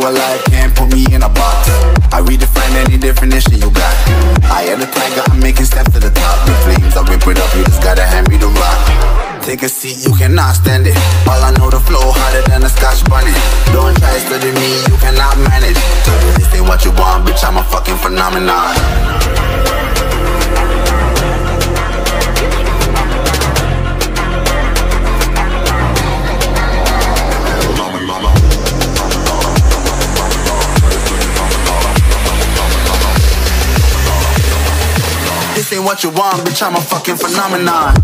alive, can't put me in a box. I redefine any definition you got. I am the tiger, I'm making steps to the top. The flames, I rip it up, you just gotta hand me the rock. Take a seat, you cannot stand it. All I know, the flow harder than a Scotch bonnet. Don't try study me, you cannot manage. This ain't what you want, bitch, I'm a fucking phenomenon. This ain't what you want, bitch, I'm a fucking phenomenon.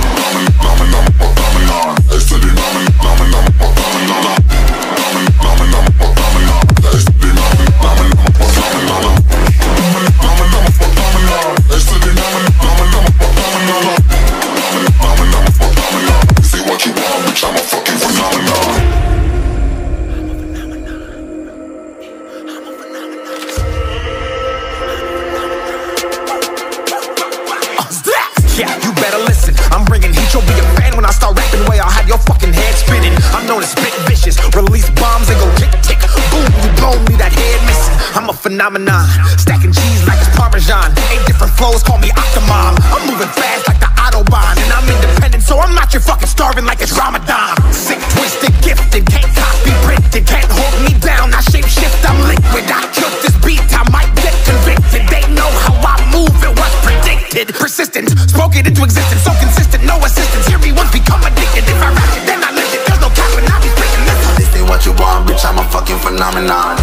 Yeah, you better listen. I'm bringing heat, you'll be a fan when I start rapping. Way I'll have your fucking head spinning. I'm known as spit vicious, release bombs and go tick tick. Boom, you blow me that head missing. I'm a phenomenon, stacking cheese like it's Parmesan. 8 different flows, call me Octomom. I'm moving fast like the Autobahn, and I'm independent, so I'm not your fucking starving like it's Ramadan. Sick, twisted, gifted, can't copy, printed, can't hold me down. I shape shift, I'm liquid. I killed this beat, I might get convicted. They know how I move, it was predicted. Persistent, spoke it into existence, so consistent, no assistance. Hear me once, become addicted. If I rap it, then I live it. There's no cap when I be speaking this. This ain't what you want, bitch, I'm a fucking phenomenon.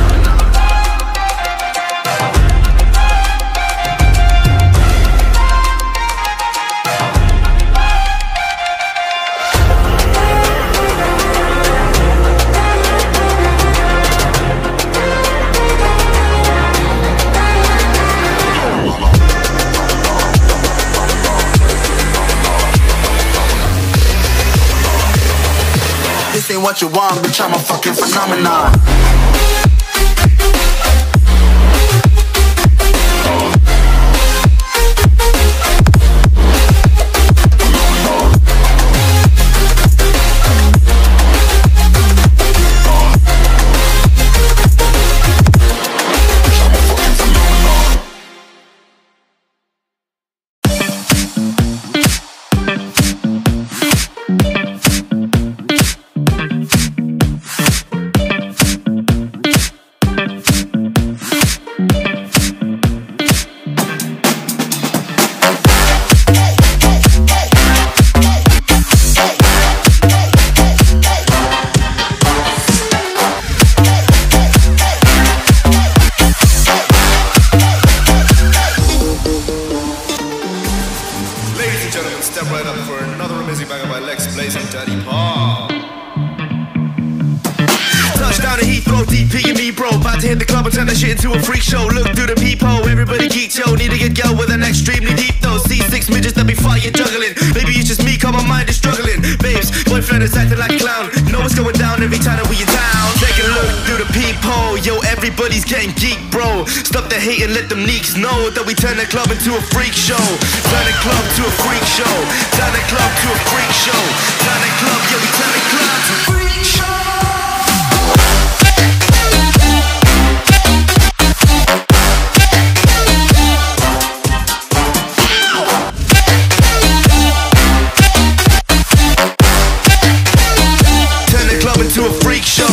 This ain't what you want, bitch, I'm a fucking phenomenon. Step right up for another amazing banger by Lex Blaze and Daddy Paul. Touchdown to Heathrow, DP and me, bro. About to hit the club and turn that shit into a freak show. Look through the peephole, everybody geek, yo. Need to get girl with an extremely deep though. C6 midgets that be fighting, juggling. Maybe it's just me, cause my mind is struggling. Babes, boyfriend is acting like a clown. Know what's going down every time that we in town. Take a look through the peephole, yo. Everybody's getting geek, bro. Stop the hate and let them neeks know that we turn the club into a freak show. Turn the club to a freak show. Turn the club to a freak show. Turn the club, yeah, we turn the club to a freak show. To a freak show.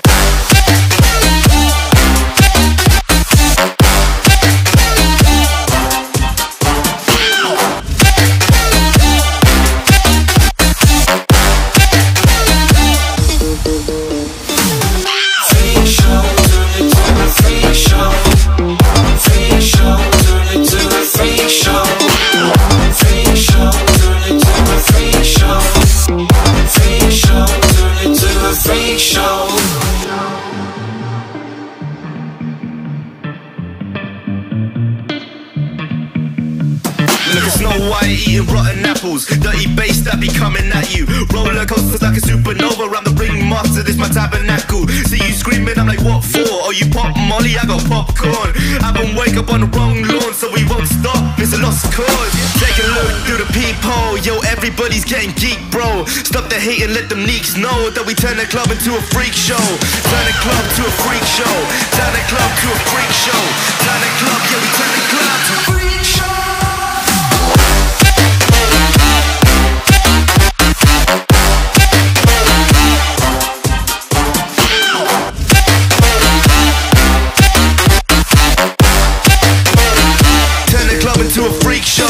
Look at Snow White eating rotten apples. Dirty bass that be coming at you. Roller coasters like a supernova. I'm the ringmaster, this my tabernacle. See you screaming, I'm like, what for? Oh, you pop Molly, I got popcorn. I haven't wake up on the wrong lawn, so we won't stop. It's a lost cause. Take a look through the peephole. Yo, everybody's getting geek, bro. Stop the hate and let them neeks know that we turn the club into a freak show. Turn the club to a freak show. Turn the club to a freak show. Turn the club, yeah, we turn the club to a freak show. To a freak show.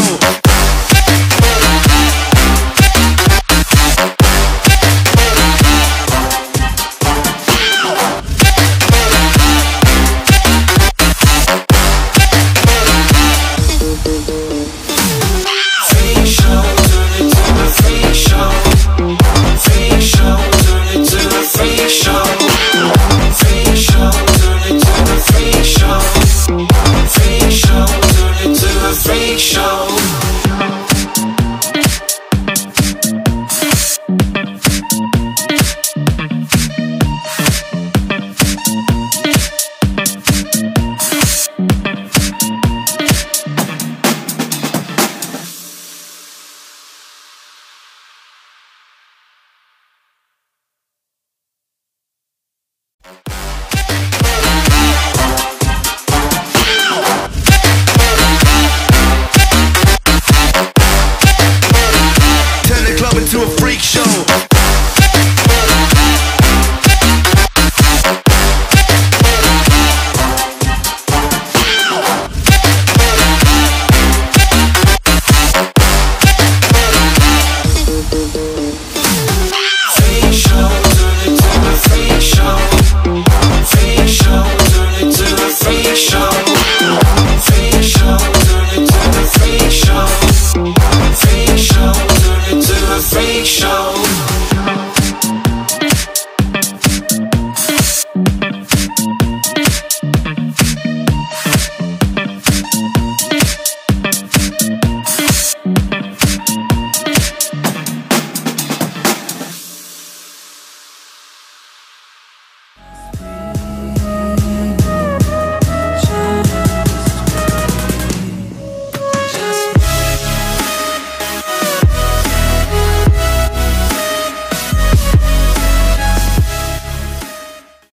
To a freak show.